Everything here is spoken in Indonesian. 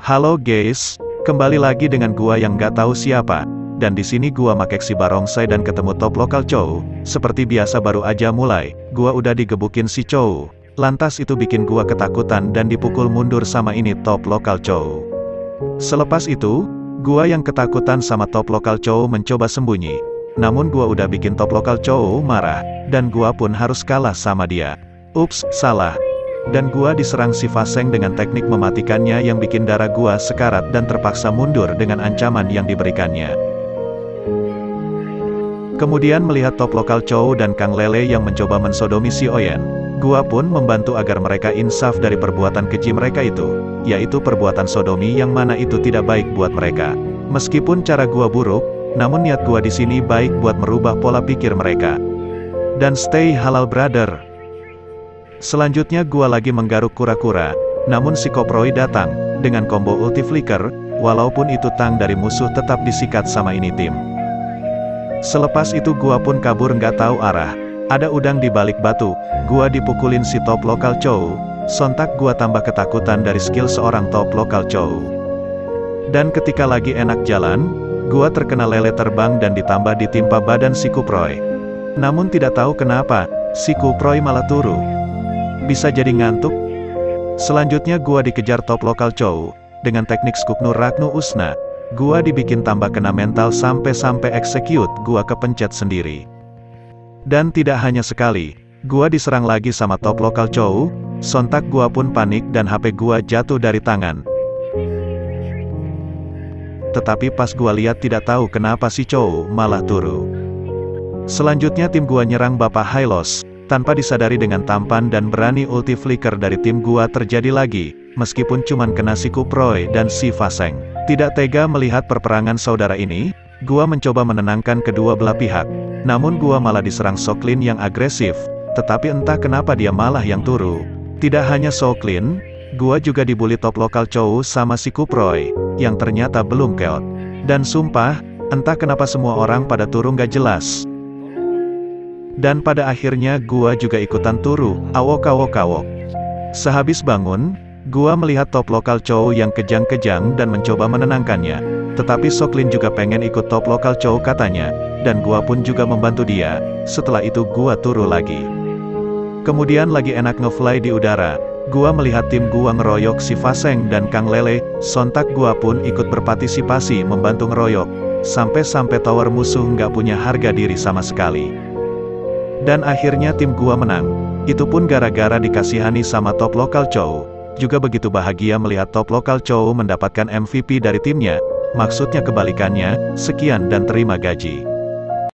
Halo guys, kembali lagi dengan gua yang gak tahu siapa. Dan di sini gua make si barongsai dan ketemu top lokal Chow. Seperti biasa baru aja mulai, gua udah digebukin si Chow. Lantas itu bikin gua ketakutan dan dipukul mundur sama ini top lokal Chow. Selepas itu, gua yang ketakutan sama top lokal Chow mencoba sembunyi. Namun gua udah bikin top lokal Chow marah, dan gua pun harus kalah sama dia. Ups, salah. Dan gua diserang si Fa Seng dengan teknik mematikannya yang bikin darah gua sekarat dan terpaksa mundur dengan ancaman yang diberikannya. Kemudian melihat top lokal Chow dan Kang Lele yang mencoba mensodomi si Oyen, gua pun membantu agar mereka insaf dari perbuatan keji mereka itu, yaitu perbuatan sodomi yang mana itu tidak baik buat mereka. Meskipun cara gua buruk, namun niat gua di sini baik buat merubah pola pikir mereka. Dan stay halal brother. Selanjutnya gua lagi menggaruk kura-kura, namun si Koproi datang, dengan combo ulti flicker, walaupun itu tang dari musuh tetap disikat sama ini tim. Selepas itu gua pun kabur nggak tahu arah, ada udang di balik batu, gua dipukulin si top lokal Chow, sontak gua tambah ketakutan dari skill seorang top lokal Chow. Dan ketika lagi enak jalan, gua terkena lele terbang dan ditambah ditimpa badan si Kuproy. Namun tidak tahu kenapa, si Kuproy malah turu. Bisa jadi ngantuk? Selanjutnya gua dikejar top lokal Chow, dengan teknik Skuknu Ragnu Usna, gua dibikin tambah kena mental sampai execute gua kepencet sendiri. Dan tidak hanya sekali, gua diserang lagi sama top lokal Chow, sontak gua pun panik dan HP gua jatuh dari tangan. Tetapi pas gua lihat tidak tahu kenapa si Chow malah turu. Selanjutnya tim gua nyerang Bapak Hylos. Tanpa disadari dengan tampan dan berani ulti flicker dari tim gua terjadi lagi, meskipun cuman kena si Kuproy dan si Fa Seng. Tidak tega melihat perperangan saudara ini, gua mencoba menenangkan kedua belah pihak. Namun gua malah diserang Soklin yang agresif, tetapi entah kenapa dia malah yang turu. Tidak hanya Soklin, gua juga dibully top lokal Chow sama si Kuproy, yang ternyata belum keot. Dan sumpah, entah kenapa semua orang pada turu nggak jelas. Dan pada akhirnya gua juga ikutan turu, awok. Sehabis bangun, gua melihat top lokal Chow yang kejang-kejang dan mencoba menenangkannya. Tetapi Soklin juga pengen ikut top lokal Chow katanya, dan gua pun juga membantu dia. Setelah itu gua turu lagi. Kemudian lagi enak ngefly di udara, gua melihat tim gua ngeroyok si Fa Seng dan Kang Lele, sontak gua pun ikut berpartisipasi membantu ngeroyok. Sampai tower musuh nggak punya harga diri sama sekali. Dan akhirnya tim gua menang. Itu pun gara-gara dikasihani sama top lokal Chow. Juga begitu bahagia melihat top lokal Chow mendapatkan MVP dari timnya. Maksudnya kebalikannya, sekian dan terima gaji.